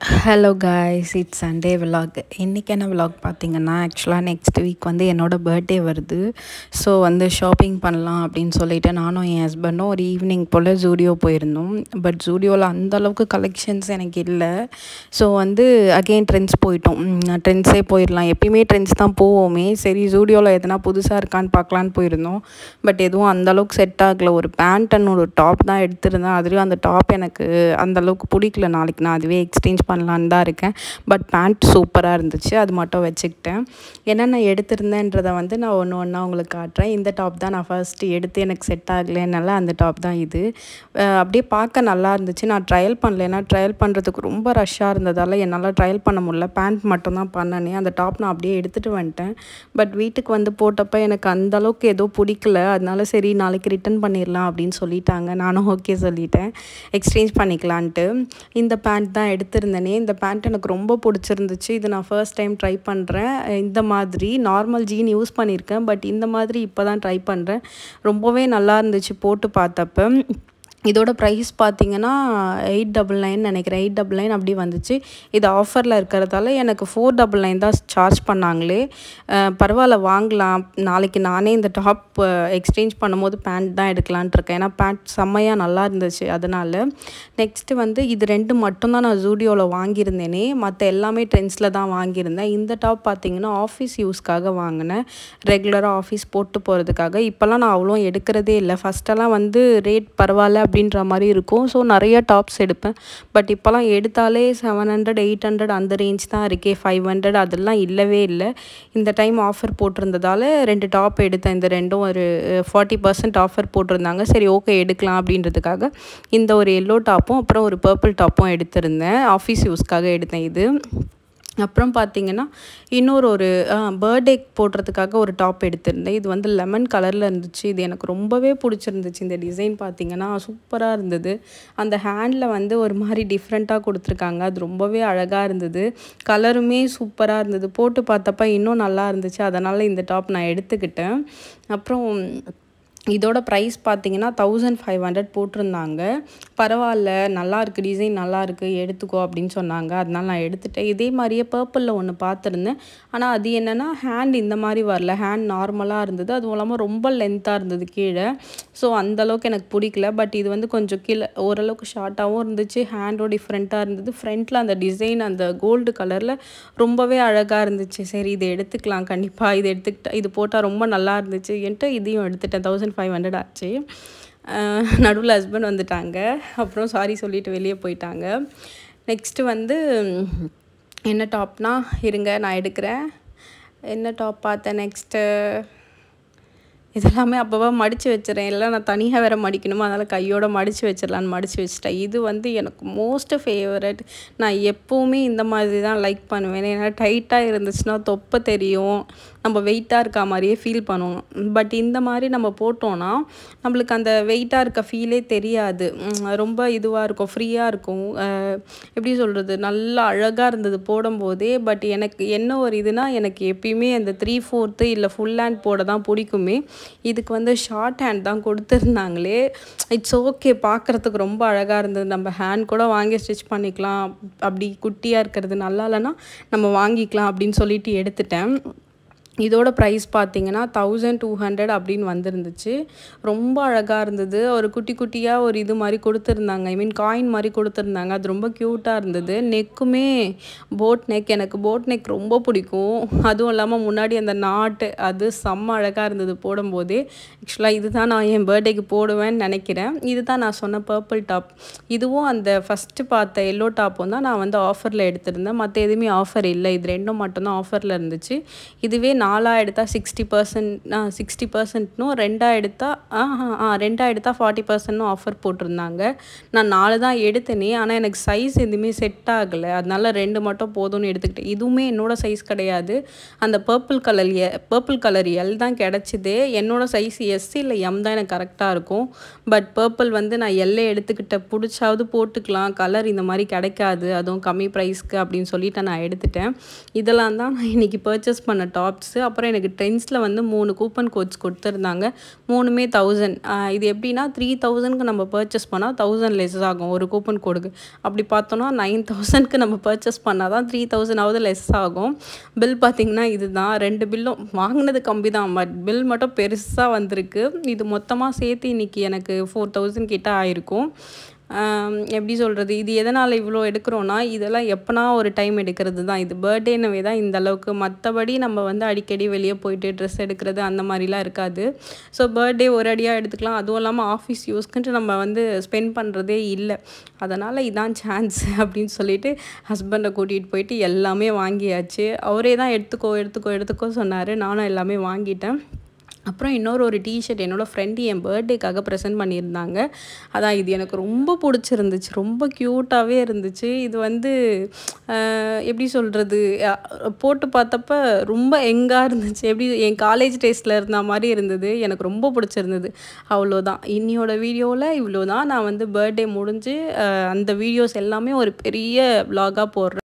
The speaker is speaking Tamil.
Hello guys, it's Sunday vlog. இன்றைக்கான விலாக் பார்த்திங்கன்னா, ஆக்சுவலாக நெக்ஸ்ட் வீக் வந்து என்னோடய பர்த்டே வருது. ஸோ வந்து ஷாப்பிங் பண்ணலாம் அப்படின்னு சொல்லிவிட்டு நானும் என் ஹஸ்பண்டும் ஒரு ஈவினிங் போல் ஜூடியோ போயிருந்தோம். பட் ஜூடியோவில் அந்தளவுக்கு கலெக்ஷன்ஸ் எனக்கு இல்லை. ஸோ வந்து அகெயின் ட்ரெண்ட்ஸ் போயிட்டோம். ட்ரெண்ட்ஸே போயிடலாம், எப்பயுமே ட்ரெண்ட்ஸ் தான் போவோமே. சரி ஜூடியோவில் எதனா புதுசாக இருக்கான்னு பார்க்கலான்னு போயிருந்தோம். பட் எதுவும் அந்தளவுக்கு செட் ஆகலை. ஒரு பேண்ட் அண்ட் ஒரு டாப் தான் எடுத்திருந்தேன். அதுலேயும் அந்த டாப் எனக்கு அந்தளவுக்கு பிடிக்கல. நாளைக்கு நான் அதுவே எக்ஸ்சேஞ்ச் பண்ணலான்னு தான் இருக்கேன். பட் பேண்ட் சூப்பராக இருந்துச்சு, அது மட்டும் வச்சுக்கிட்டேன். ஏன்னா நான் எடுத்திருந்தேன்றதை வந்து நான் ஒன்று ஒன்றா உங்களுக்கு காட்டுறேன். இந்த டாப் தான் நான் ஃபர்ஸ்ட்டு எடுத்து எனக்கு செட் ஆகலைனால அந்த டாப் தான் இது. அப்படியே பார்க்க நல்லா இருந்துச்சு. நான் ட்ரையல் பண்ணல, ஏன்னா ட்ரையல் பண்ணுறதுக்கு ரொம்ப ரஷ்ஷாக இருந்ததால் என்னால் ட்ரையல் பண்ண முடியல. பேண்ட் மட்டும் தான் பண்ணனே. அந்த டாப் நான் அப்படியே எடுத்துகிட்டு வந்துட்டேன். பட் வீட்டுக்கு வந்து போட்டப்போ எனக்கு அந்தளவுக்கு ஏதோ பிடிக்கல. அதனால சரி நாளைக்கு ரிட்டன் பண்ணிடலாம் அப்படின்னு சொல்லிட்டாங்க. நானும் ஓகே சொல்லிட்டேன், எக்ஸ்சேஞ்ச் பண்ணிக்கலான்ட்டு. இந்த பேண்ட் தான் எடுத்திருந்தேனே. இந்த பேண்ட் எனக்கு ரொம்ப பிடிச்சிருந்துச்சு. இது நான் ஃபர்ஸ்ட் டைம் ட்ரை பண்ணுறேன். இந்த மாதிரி நார்மல் ஜீன் யூஸ் பண்ணியிருக்கேன், பட் இந்த மாதிரி இப்போ தான் ட்ரை பண்ணுறேன். ரொம்பவே நல்லா இருந்துச்சு போட்டு பார்த்தப்ப. இதோட ப்ரைஸ் பார்த்திங்கன்னா 899 நினைக்கிறேன், 899 அப்படி வந்துச்சு. இது ஆஃபரில் இருக்கிறதால எனக்கு 499 தான் சார்ஜ் பண்ணாங்களே. பரவாயில்ல, வாங்கலாம். நாளைக்கு நானே இந்த டாப் எக்ஸ்சேஞ்ச் பண்ணும்போது பேண்ட் தான் எடுக்கலான்ட்டு இருக்கேன். ஏன்னா பேண்ட் செம்மையாக நல்லா இருந்துச்சு. அதனால் நெக்ஸ்ட்டு வந்து இது ரெண்டு மட்டும்தான் நான் ஜூடியோவில் வாங்கியிருந்தேனே. மற்ற எல்லாமே ட்ரெண்ட்ஸில் தான் வாங்கியிருந்தேன். இந்த டாப் பார்த்திங்கன்னா ஆஃபீஸ் யூஸ்க்காக வாங்கினேன், ரெகுலராக ஆஃபீஸ் போட்டு போகிறதுக்காக. இப்போல்லாம் நான் அவ்வளோ எடுக்கிறதே இல்லை. ஃபஸ்ட்டெல்லாம் வந்து ரேட் பரவாயில்ல அப்படின்ற மாதிரி இருக்கும். ஸோ நிறைய டாப்ஸ் எடுப்பேன். பட் இப்போலாம் எடுத்தாலே 700 800 அந்த ரேஞ்ச் தான் இருக்கே. 500 அதெல்லாம் இல்லவே இல்லை. இந்த டைம் ஆஃபர் போட்டிருந்ததால் 2 டாப் எடுத்தேன். இந்த ரெண்டும் ஒரு 40% ஆஃபர் போட்டிருந்தாங்க. சரி ஓகே எடுக்கலாம் அப்படின்றதுக்காக இந்த ஒரு எல்லோ டாப்பும் அப்புறம் ஒரு பர்பிள் டாப்பும் எடுத்திருந்தேன். ஆஃபீஸ் யூஸ்க்காக எடுத்தேன் இது. அப்புறம் பார்த்திங்கன்னா இன்னொரு ஒரு பர்த்டே போடுறதுக்காக ஒரு டாப் எடுத்திருந்தேன். இது வந்து லெமன் கலரில் இருந்துச்சு. இது எனக்கு ரொம்பவே பிடிச்சிருந்துச்சு. இந்த டிசைன் பார்த்திங்கன்னா சூப்பராக இருந்தது. அந்த ஹேண்டில் வந்து ஒரு மாதிரி டிஃப்ரெண்ட்டாக கொடுத்துருக்காங்க. அது ரொம்பவே அழகாக இருந்தது. கலருமே சூப்பராக இருந்தது. போட்டு பார்த்தப்ப இன்னும் நல்லா இருந்துச்சு. அதனால் இந்த டாப் நான் எடுத்துக்கிட்டேன். அப்புறம் இதோட ப்ரைஸ் பார்த்திங்கன்னா 1500 போட்டிருந்தாங்க. பரவாயில்ல, நல்லாயிருக்கு, டிசைன் நல்லாயிருக்கு, எடுத்துக்கோ அப்படின்னு சொன்னாங்க. அதனால் நான் எடுத்துகிட்டேன். இதே மாதிரியே பர்பிளில் ஒன்று பார்த்துருந்தேன். ஆனால் அது என்னென்னா ஹேண்ட் இந்த மாதிரி வரல, ஹேண்ட் நார்மலாக இருந்தது. அதுவும் இல்லாமல் ரொம்ப லென்த்தாக இருந்தது கீழே. ஸோ அந்தளவுக்கு எனக்கு பிடிக்கல. பட் இது வந்து கொஞ்சம் கீழே ஓரளவுக்கு ஷார்ட்டாகவும் இருந்துச்சு. ஹேண்டும் டிஃப்ரெண்ட்டாக இருந்தது. ஃப்ரண்ட்டில் அந்த டிசைன் அந்த கோல்டு கலரில் ரொம்பவே அழகாக இருந்துச்சு. சரி இதை எடுத்துக்கலாம் கண்டிப்பாக. இது எடுத்துக்கிட்டேன். இது போட்டால் ரொம்ப நல்லா இருந்துச்சு என்கிட்ட. இதையும் எடுத்துட்டேன். 1500 ஆச்சு. நடுவில் ஹஸ்பண்ட் வந்துட்டாங்க. அப்புறம் சாரி சொல்லிவிட்டு வெளியே போயிட்டாங்க. நெக்ஸ்ட்டு வந்து என்ன டாப்னா, இருங்க நான் எடுக்கிறேன். என்ன டாப் பார்த்தேன் நெக்ஸ்ட்டு, இதெல்லாமே அப்போவா மடித்து வச்சுறேன். இல்லை நான் தனியாக வேறு மடிக்கணுமா, அதனால் கையோடு மடித்து வச்சிடலான்னு மடித்து வச்சிட்டேன். இது வந்து எனக்கு மோஸ்ட் ஃபேவரட். நான் எப்போவுமே இந்த மாதிரி தான் லைக் பண்ணுவேன். ஏன்னா டைட்டாக இருந்துச்சுன்னா தொப்பை தெரியும், நம்ம வெயிட்டாக இருக்க மாதிரியே ஃபீல் பண்ணுவோம். பட் இந்த மாதிரி நம்ம போட்டோன்னா நம்மளுக்கு அந்த வெயிட்டாக இருக்க ஃபீலே தெரியாது. ரொம்ப இதுவாக இருக்கும், ஃப்ரீயாக இருக்கும். எப்படி சொல்கிறது, நல்லா அழகாக இருந்தது போடும்போதே. பட் எனக்கு என்ன ஒரு இதுனா, எனக்கு எப்பயுமே அந்த 3/4 இல்லை ஃபுல் ஹேண்ட் போட தான் பிடிக்குமே. இதுக்கு வந்து ஷார்ட் ஹேண்ட் தான் கொடுத்துருந்தாங்களே. இட்ஸ் ஓகே, பார்க்குறதுக்கு ரொம்ப அழகாக இருந்தது. நம்ம ஹேண்ட் கூட வாங்கி ஸ்டிச் பண்ணிக்கலாம். அப்படி குட்டியாக இருக்கிறது நல்லா இல்லைன்னா நம்ம வாங்கிக்கலாம் அப்படின்னு சொல்லிட்டு எடுத்துட்டேன். இதோட ப்ரைஸ் பார்த்திங்கன்னா 1200 அப்படின்னு வந்துருந்துச்சு. ரொம்ப அழகாக இருந்தது. ஒரு குட்டி குட்டியாக ஒரு இது மாதிரி கொடுத்துருந்தாங்க. ஐ மீன் காயின் மாதிரி கொடுத்துருந்தாங்க. அது ரொம்ப க்யூட்டாக இருந்தது. நெக்குமே போட் நெக், எனக்கு போட் நெக் ரொம்ப பிடிக்கும். அதுவும் இல்லாமல் முன்னாடி அந்த நாட்டு அது செம்ம அழகாக இருந்தது போடும்போதே. ஆக்சுவலாக இது தான் நான் என் பர்த்டேக்கு போடுவேன்னு நினைக்கிறேன். இது தான் நான் சொன்ன பர்பிள் டாப். இதுவும் அந்த ஃபஸ்ட்டு பார்த்த எல்லோ டாப்பும் தான் நான் வந்து ஆஃபரில் எடுத்திருந்தேன். மற்ற எதுவுமே ஆஃபர் இல்லை. இது ரெண்டும் மட்டும்தான் ஆஃபரில் இருந்துச்சு. இதுவே 4 எடுத்தால் 60%, ரெண்டாக எடுத்தால் 40% ஆஃபர் போட்டிருந்தாங்க. நான் 4 தான் எடுத்தேனே. ஆனால் எனக்கு சைஸ் எதுவுமே செட் ஆகலை. அதனால 2 மட்டும் போதும்னு எடுத்துக்கிட்டேன். இதுவுமே என்னோட சைஸ் கிடையாது. அந்த பர்பிள் கலர் எல் தான் கிடச்சிது. என்னோட சைஸ் எஸ் இல்லை எம் தான் எனக்கு கரெக்டாக இருக்கும். பட் பர்பிள் வந்து நான் எல்லே எடுத்துக்கிட்டேன். பிடிச்சாவது போட்டுக்கலாம், கலர் இந்த மாதிரி கிடைக்காது, அதுவும் கம்மி ப்ரைஸ்க்கு அப்படின்னு சொல்லிட்டு நான் எடுத்துட்டேன். இதெல்லாம் தான் நான் இன்றைக்கி பர்ச்சேஸ் பண்ண டாப்ஸ். டாப்ஸு, அப்புறம் எனக்கு ட்ரெண்ட்ஸில் வந்து 3 கூப்பன் கோட்ஸ் கொடுத்துருந்தாங்க. 3மே 1000. இது எப்படின்னா 3000க்கு நம்ம பர்ச்சேஸ் பண்ணால் 1000 லெஸ் ஆகும் ஒரு கூப்பன் கோடுக்கு. அப்படி பார்த்தோன்னா 9000க்கு நம்ம பர்ச்சேஸ் பண்ணால் தான் 3000ஆவது லெஸ் ஆகும். பில் பார்த்திங்கன்னா இதுதான். 2 பில்லும் வாங்கினது கம்மி தான், பட் பில் மட்டும் பெருசாக வந்திருக்கு. இது மொத்தமாக சேர்த்து இன்றைக்கி எனக்கு 4000 கிட்ட ஆயிருக்கும். எப்படி சொல்கிறது, இது எதனால் இவ்வளோ எடுக்கிறோன்னா, இதெல்லாம் எப்போனா ஒரு டைம் எடுக்கிறது தான். இது பர்த்டேனவே தான் இந்த அளவுக்கு. மற்றபடி நம்ம வந்து அடிக்கடி வெளியே போயிட்டு ட்ரெஸ் எடுக்கிறது அந்த மாதிரிலாம் இருக்காது. ஸோ பர்த்டே ஒரு அடியாக எடுத்துக்கலாம். அதுவும் இல்லாமல் ஆஃபீஸ் யூஸ்க்குன்ட்டு நம்ம வந்து ஸ்பெண்ட் பண்ணுறதே இல்லை. அதனால் இதான் சான்ஸ் அப்படின்னு சொல்லிட்டு ஹஸ்பண்டை கூட்டிகிட்டு போயிட்டு எல்லாமே வாங்கியாச்சு. அவரே தான் எடுத்துக்கோ சொன்னார். நானும் எல்லாமே வாங்கிட்டேன். அப்புறம் ஒரு டிஷர்ட் என்னோடய ஃப்ரெண்டு என் பர்த்டேக்காக ப்ரெசென்ட் பண்ணியிருந்தாங்க. அதான் இது எனக்கு ரொம்ப பிடிச்சிருந்துச்சு. ரொம்ப க்யூட்டாகவே இருந்துச்சு. இது வந்து எப்படி சொல்கிறது, போட்டு பார்த்தப்ப ரொம்ப யங்காக இருந்துச்சு. எப்படி என் காலேஜ் டேஸில் இருந்த மாதிரி இருந்தது. எனக்கு ரொம்ப பிடிச்சிருந்தது. அவ்வளோதான். இன்னியோட வீடியோவில் இவ்வளோ தான். நான் வந்து பர்த்டே முடிஞ்சு அந்த வீடியோஸ் எல்லாமே ஒரு பெரிய வ்ளாகாக போடுறேன்.